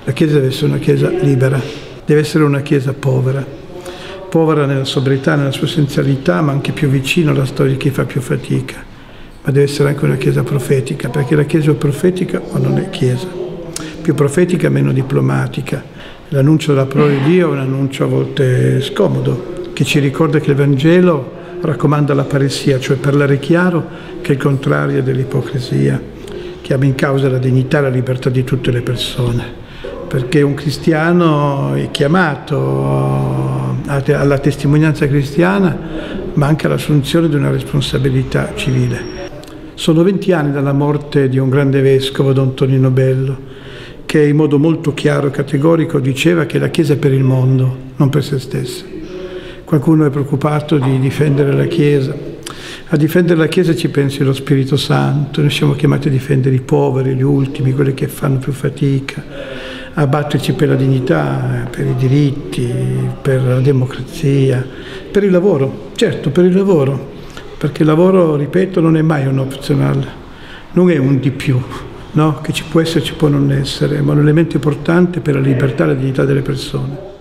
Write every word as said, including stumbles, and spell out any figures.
La Chiesa deve essere una Chiesa libera, deve essere una Chiesa povera, povera nella sobrietà, nella sua essenzialità, ma anche più vicino alla storia di chi fa più fatica. Ma deve essere anche una Chiesa profetica, perché la Chiesa è profetica o non è Chiesa. Più profetica, meno diplomatica. L'annuncio della parola di Dio è un annuncio a volte scomodo, che ci ricorda che il Vangelo raccomanda la paresia, cioè parlare chiaro, che è il contrario dell'ipocrisia, chiama in causa la dignità e la libertà di tutte le persone. Perché un cristiano è chiamato alla testimonianza cristiana, ma anche all'assunzione di una responsabilità civile. Sono venti anni dalla morte di un grande vescovo, Don Tonino Bello, che in modo molto chiaro e categorico diceva che la Chiesa è per il mondo, non per se stessa. Qualcuno è preoccupato di difendere la Chiesa. A difendere la Chiesa ci pensi lo Spirito Santo, noi siamo chiamati a difendere i poveri, gli ultimi, quelli che fanno più fatica, a batterci per la dignità, per i diritti, per la democrazia, per il lavoro, certo per il lavoro, perché il lavoro, ripeto, non è mai un optional, non è un di più, no? Che ci può essere, ci può non essere, ma è un elemento importante per la libertà e la dignità delle persone.